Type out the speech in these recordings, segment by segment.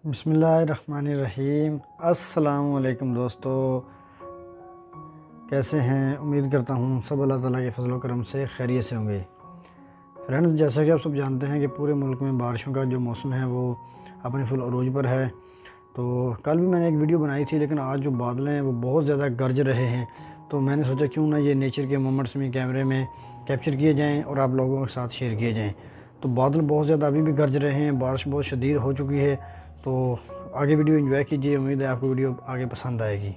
बिस्मिल्लाहिर्रहमानिर्रहीम। अस्सलाम वालेकुम दोस्तों, कैसे हैं? उम्मीद करता हूँ सब अल्लाह ताला के फजल व करम से खैरियत से होंगे। फ्रेंड्स, जैसा कि आप सब जानते हैं कि पूरे मुल्क में बारिशों का जो मौसम है वो अपने फुल अरूज पर है। तो कल भी मैंने एक वीडियो बनाई थी, लेकिन आज जो बादल हैं वो बहुत ज़्यादा गरज रहे हैं। तो मैंने सोचा क्यों ना ये नेचर के मोमेंट्स में कैमरे में कैप्चर किए जाएँ और आप लोगों के साथ शेयर किए जाएँ। तो बादल बहुत ज़्यादा अभी भी गरज रहे हैं, बारिश बहुत शदीद हो चुकी है। तो आगे वीडियो एंजॉय कीजिए, उम्मीद है आपको वीडियो आगे पसंद आएगी।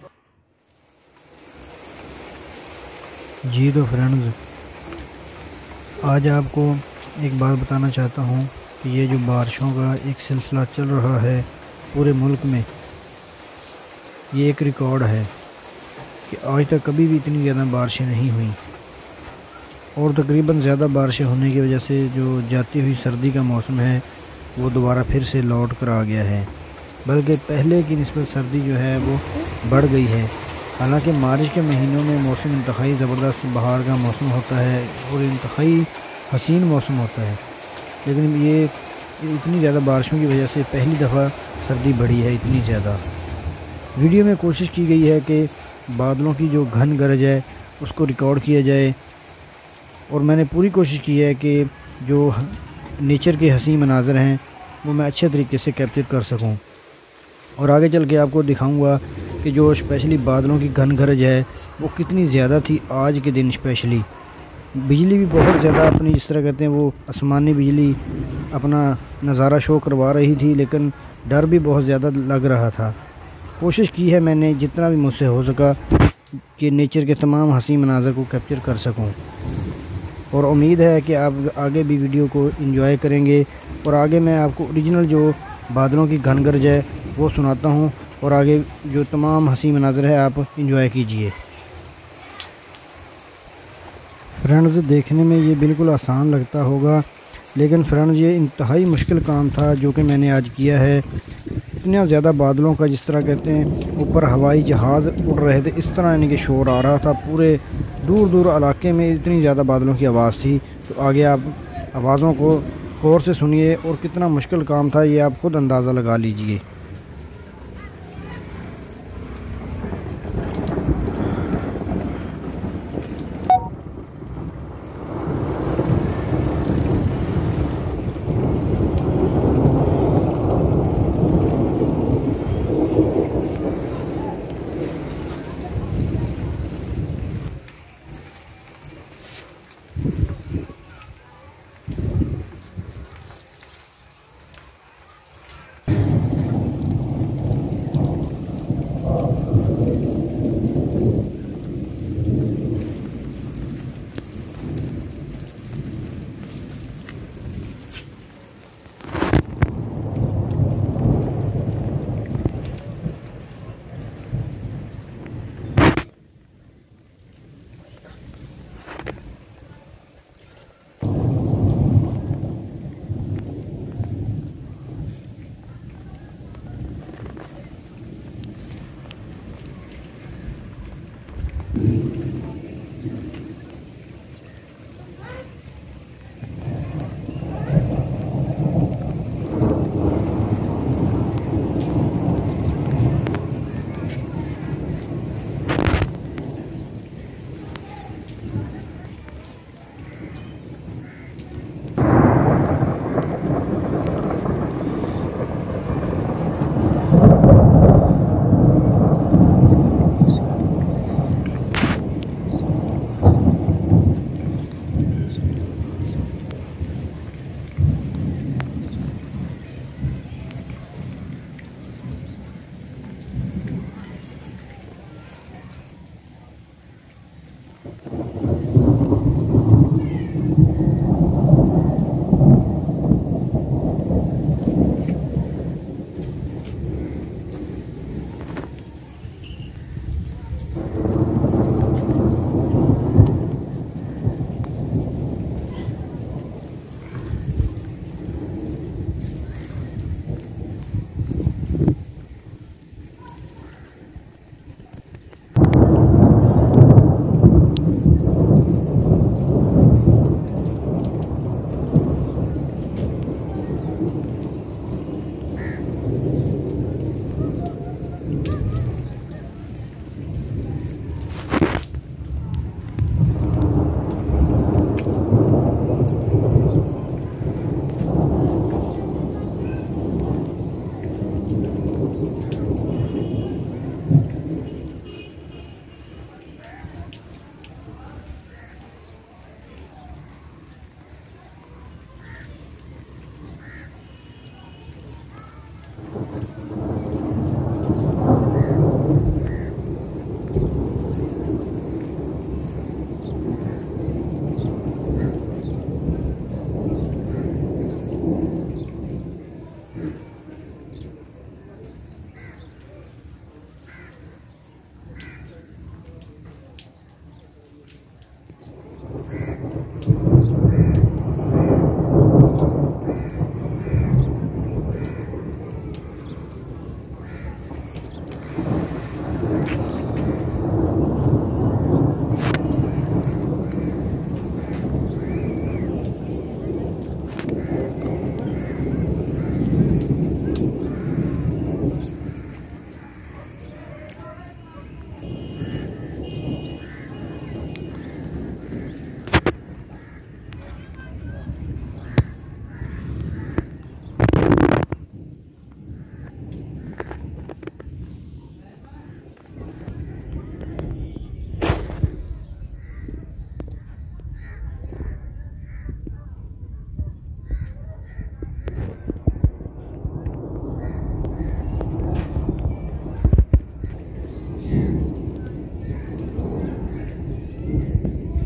जी तो फ्रेंड्स, आज आपको एक बात बताना चाहता हूँ कि ये जो बारिशों का एक सिलसिला चल रहा है पूरे मुल्क में, ये एक रिकॉर्ड है कि आज तक कभी भी इतनी ज़्यादा बारिशें नहीं हुई। और तकरीबन ज़्यादा बारिशें होने की वजह से जो जाती हुई सर्दी का मौसम है वो दोबारा फिर से लौट कर आ गया है, बल्कि पहले की निस्बत सर्दी जो है वो बढ़ गई है। हालांकि मार्च के महीनों में मौसम इंतहाई ज़बरदस्त बहार का मौसम होता है और इंतहाई हसीन मौसम होता है, लेकिन ये इतनी ज़्यादा बारिशों की वजह से पहली दफ़ा सर्दी बढ़ी है इतनी ज़्यादा। वीडियो में कोशिश की गई है कि बादलों की जो घन गरज है उसको रिकॉर्ड किया जाए, और मैंने पूरी कोशिश की है कि जो नेचर के हसीन मनाज़र हैं वो मैं अच्छे तरीके से कैप्चर कर सकूं। और आगे चल के आपको दिखाऊंगा कि जो स्पेशली बादलों की घन गरज है वो कितनी ज़्यादा थी आज के दिन। स्पेशली बिजली भी बहुत ज़्यादा अपनी, जिस तरह कहते हैं वो आसमानी बिजली अपना नज़ारा शो करवा रही थी, लेकिन डर भी बहुत ज़्यादा लग रहा था। कोशिश की है मैंने जितना भी मुझसे हो सका कि नेचर के तमाम हसीन मनाज़र को कैप्चर कर सकूं, और उम्मीद है कि आप आगे भी वीडियो को एंजॉय करेंगे। और आगे मैं आपको ओरिजिनल जो बादलों की घन गरज है वो सुनाता हूँ, और आगे जो तमाम हसीन मनाज़र है आप एंजॉय कीजिए। फ्रेंड्स, देखने में ये बिल्कुल आसान लगता होगा, लेकिन फ्रेंड्स ये इंतहाई मुश्किल काम था जो कि मैंने आज किया है। इतना ज़्यादा बादलों का, जिस तरह कहते हैं ऊपर हवाई जहाज़ उड़ रहे थे, इस तरह यानी कि शोर आ रहा था। पूरे दूर दूर इलाके में इतनी ज़्यादा बादलों की आवाज़ थी। तो आगे आप आवाज़ों को गौर से सुनिए, और कितना मुश्किल काम था ये आप खुद अंदाज़ा लगा लीजिए।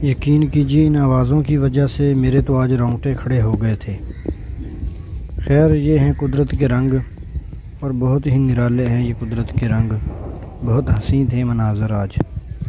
यकीन कीजिए इन आवाज़ों की वजह से मेरे तो आज रोंगटे खड़े हो गए थे। खैर ये हैं कुदरत के रंग और बहुत ही निराले हैं ये कुदरत के रंग। बहुत हसीन थे मनाज़र आज।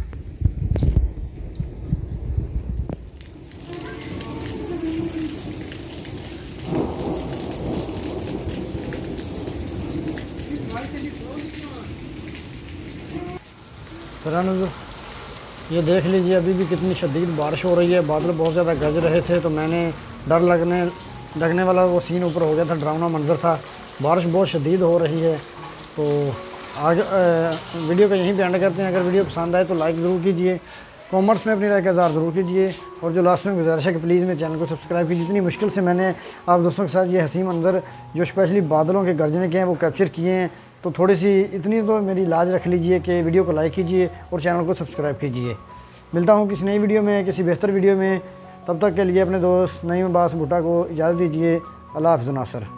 फ्रेंड्स ये देख लीजिए अभी भी कितनी शदीद बारिश हो रही है। बादल बहुत ज़्यादा गरज रहे थे तो मैंने डर लगने वाला वो सीन ऊपर हो गया था, डरावना मंजर था। बारिश बहुत शदीद हो रही है। तो आज वीडियो का यहीं पे एंड करते हैं। अगर वीडियो पसंद आए तो लाइक ज़रूर कीजिए, कमेंट्स में अपनी राय का इज़हार ज़रूर कीजिए और जो लास्ट में गुजारिश है कि प्लीज़ मेरे चैनल को सब्सक्राइब कीजिए। जितनी मुश्किल से मैंने आप दोस्तों के साथ ये हसीन मंजर जो स्पेशली बादलों के गरजने के हैं वो कैप्चर किए हैं, तो थोड़ी सी इतनी तो मेरी लाज रख लीजिए कि वीडियो को लाइक कीजिए और चैनल को सब्सक्राइब कीजिए। मिलता हूँ किसी नई वीडियो में, किसी बेहतर वीडियो में। तब तक के लिए अपने दोस्त नईम अब्बास भुट्टा को इजाज़त दीजिए। अल्लाह हाफ़िज़ नासर।